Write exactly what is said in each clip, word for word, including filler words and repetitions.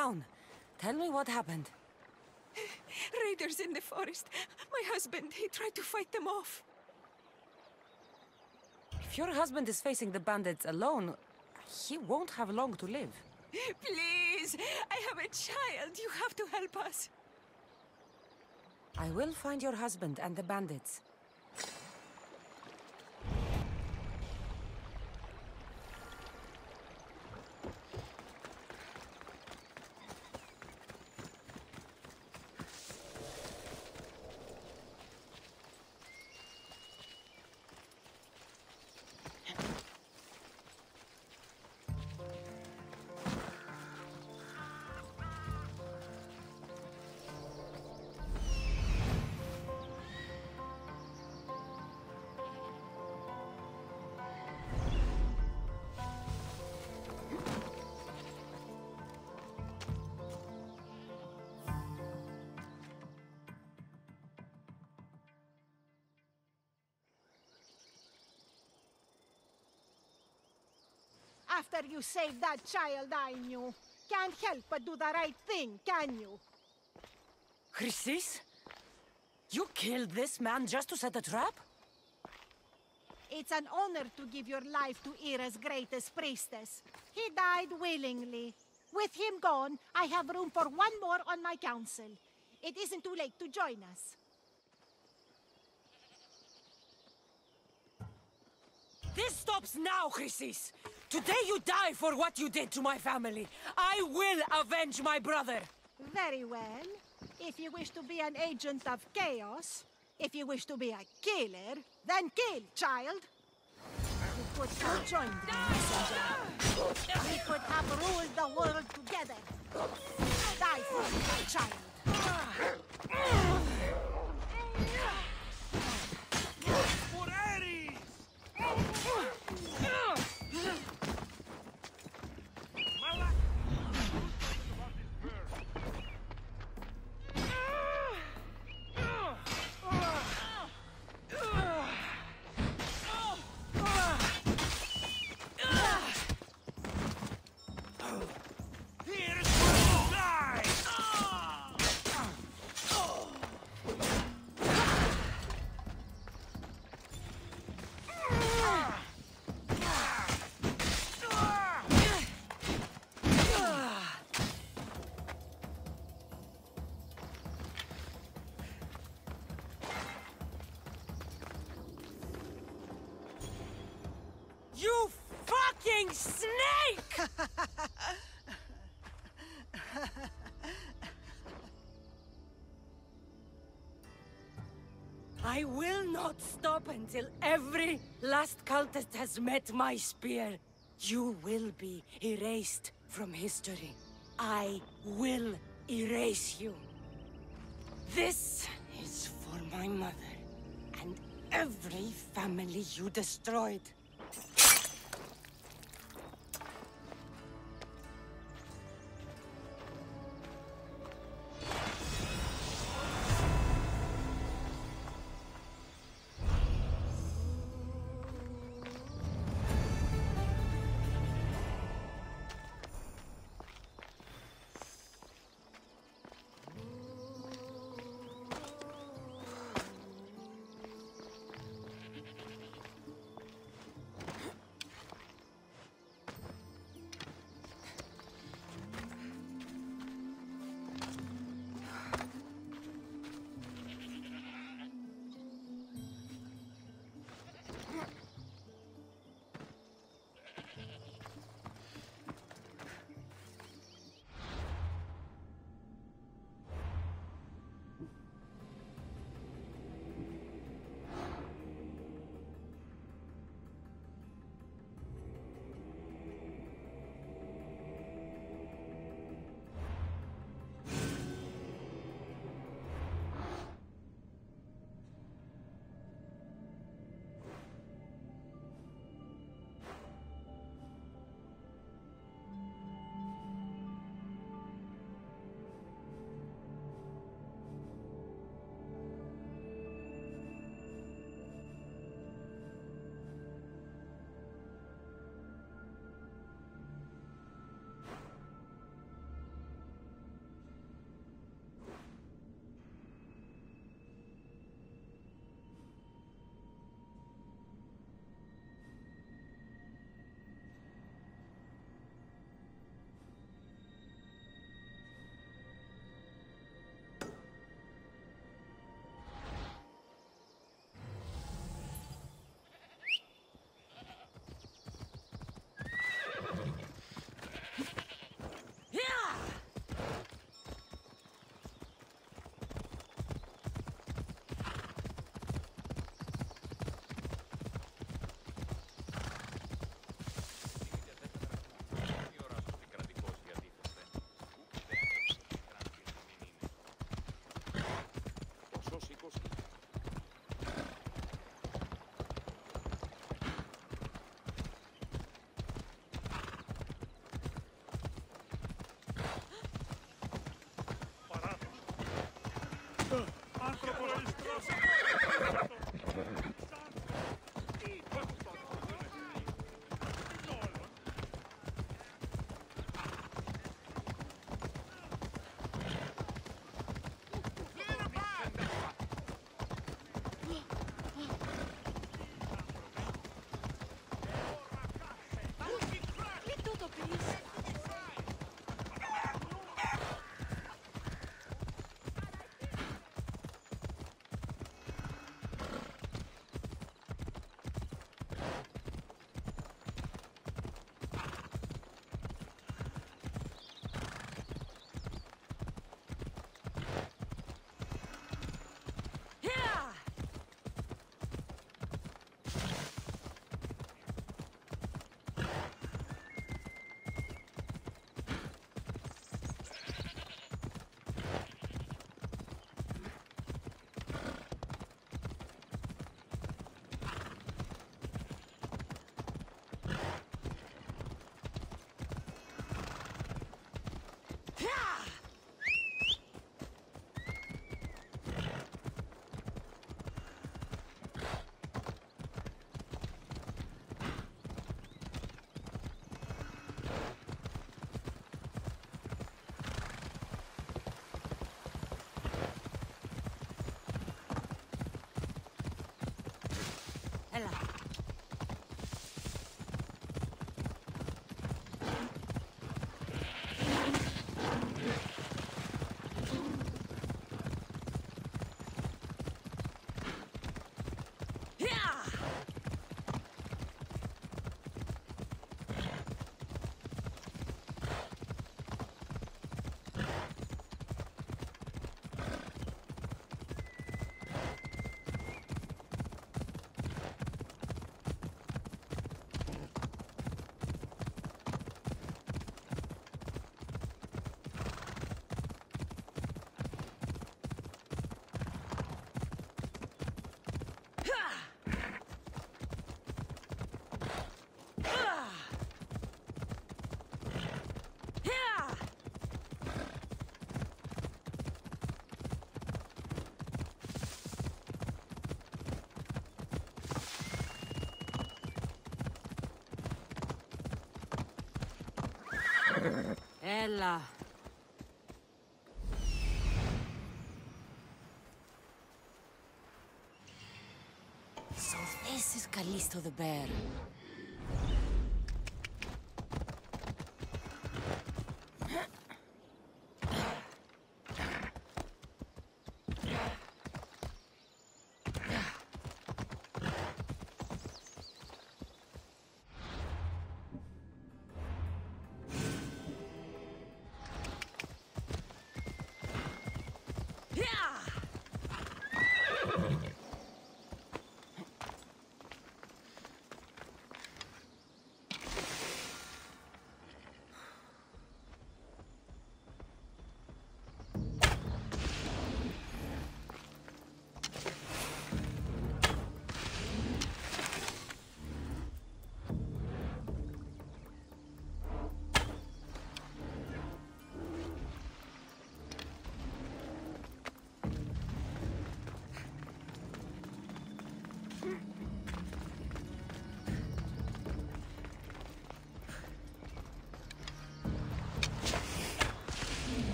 Down. Tell me what happened. Raiders in the forest. My husband, he tried to fight them off. If your husband is facing the bandits alone, he won't have long to live. Please, I have a child. You have to help us. I will find your husband and the bandits. After you saved that child I knew, can't help but do the right thing, can you? Chrysis? You killed this man just to set a trap? It's an honor to give your life to Ira's greatest priestess. He died willingly. With him gone, I have room for one more on my council. It isn't too late to join us. This stops now, Chrysis! Today you die for what you did to my family. I will avenge my brother. Very well. If you wish to be an agent of chaos, if you wish to be a killer, then kill, child. We could have joined the messenger. We could have ruled the world together. Die for me, my child. You fucking snake! I will not stop until every last cultist has met my spear. You will be erased from history. I will erase you. This is for my mother and every family you destroyed. Έλα. So this is Callisto the bear.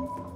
Ugh.